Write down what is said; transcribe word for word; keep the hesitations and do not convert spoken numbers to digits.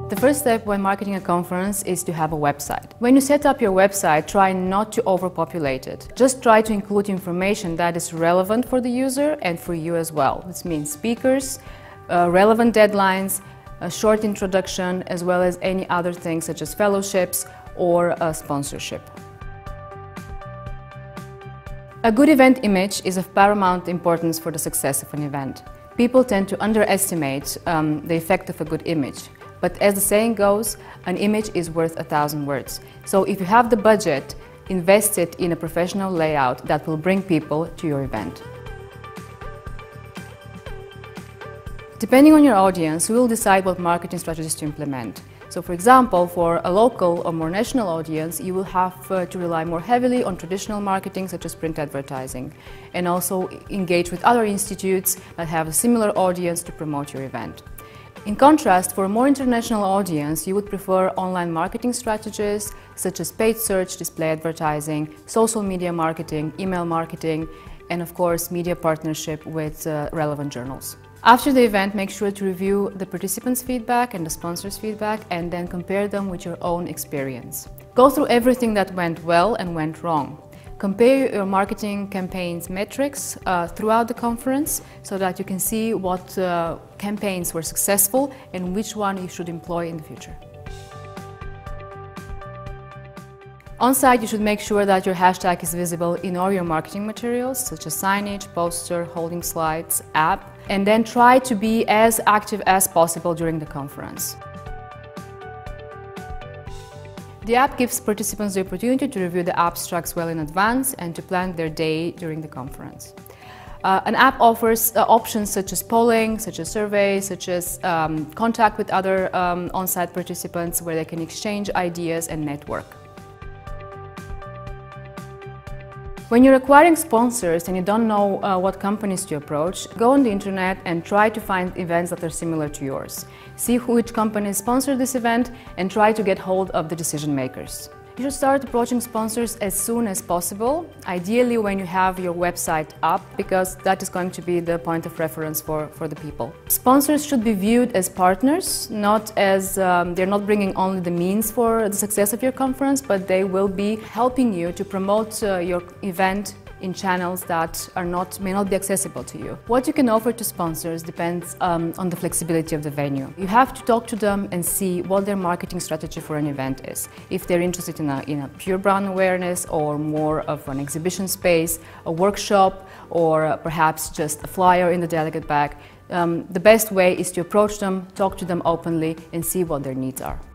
The first step when marketing a conference is to have a website. When you set up your website, try not to overpopulate it. Just try to include information that is relevant for the user and for you as well. This means speakers, uh, relevant deadlines, a short introduction, as well as any other things such as fellowships or a sponsorship. A good event image is of paramount importance for the success of an event. People tend to underestimate um, the effect of a good image. But as the saying goes, an image is worth a thousand words. So if you have the budget, invest it in a professional layout that will bring people to your event. Depending on your audience, you will decide what marketing strategies to implement. So for example, for a local or more national audience, you will have uh, to rely more heavily on traditional marketing such as print advertising, and also engage with other institutes that have a similar audience to promote your event. In contrast, for a more international audience, you would prefer online marketing strategies such as paid search, display advertising, social media marketing, email marketing, and of course media partnership with uh, relevant journals. After the event, make sure to review the participants' feedback and the sponsors' feedback and then compare them with your own experience. Go through everything that went well and went wrong. Compare your marketing campaign's metrics uh, throughout the conference so that you can see what uh, campaigns were successful and which one you should employ in the future. On-site, you should make sure that your hashtag is visible in all your marketing materials, such as signage, poster, holding slides, app, and then try to be as active as possible during the conference. The app gives participants the opportunity to review the abstracts well in advance and to plan their day during the conference. Uh, an app offers uh, options such as polling, such as surveys, such as um, contact with other um, on-site participants where they can exchange ideas and network. When you're acquiring sponsors and you don't know uh, what companies to approach, go on the internet and try to find events that are similar to yours. See which companies sponsor this event and try to get hold of the decision makers. You should start approaching sponsors as soon as possible, ideally when you have your website up, because that is going to be the point of reference for, for the people. Sponsors should be viewed as partners, not as um, they're not bringing only the means for the success of your conference, but they will be helping you to promote uh, your event in channels that are not, may not be accessible to you. What you can offer to sponsors depends um, on the flexibility of the venue. You have to talk to them and see what their marketing strategy for an event is. If they're interested in a, in a pure brand awareness or more of an exhibition space, a workshop, or uh, perhaps just a flyer in the delegate bag, um, the best way is to approach them, talk to them openly, and see what their needs are.